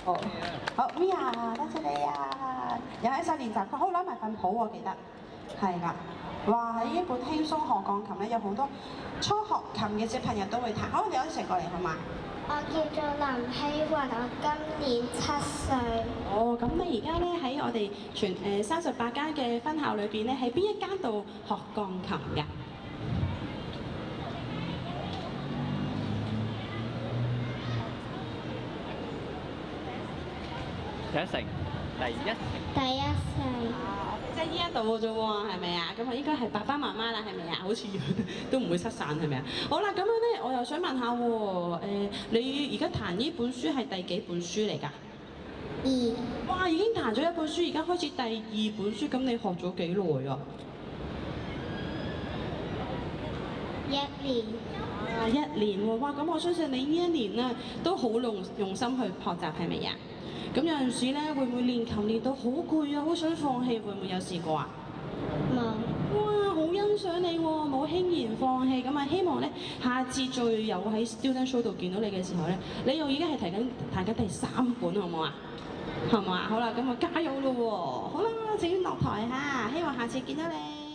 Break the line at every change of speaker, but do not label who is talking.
好，好 Mia， 多謝你啊！又喺晒練習，好攞埋份譜喎，記得係啦。哇！呢一本輕鬆學鋼琴咧，有好多初學琴嘅小朋友都會彈。好，你可以一齊過嚟好嘛？
我叫做林希雲，我今年7歲。
哦，咁你而家咧喺我哋全38間嘅分校裏邊咧，喺邊一間度學鋼琴㗎？
第一城，
第一世。
即係呢一度嘅啫喎，係咪啊？咁啊應該係爸爸媽媽啦，係咪啊？好似都唔會失散，係咪啊？好啦，咁樣咧，我又想問下喎，你而家彈呢本書係第幾本書嚟㗎
2。
哇！已經彈咗一本書，而家開始第2本書，咁你學咗幾耐啊
1年。
1年喎，哇！咁我相信你呢一年咧都好用心去學習，係咪啊？咁有陣時咧，會唔會練琴練到好攰啊，好想放棄？會唔會有試過啊？
冇。
哇！好欣賞你喎，冇輕言放棄。咁啊，希望咧下次再有喺 Student Show 度見到你嘅時候咧，你又已經係彈緊第3本，好唔好啊？好唔好啊？好啦，咁啊加油咯喎！好啦，請落台嚇，希望下次見到你。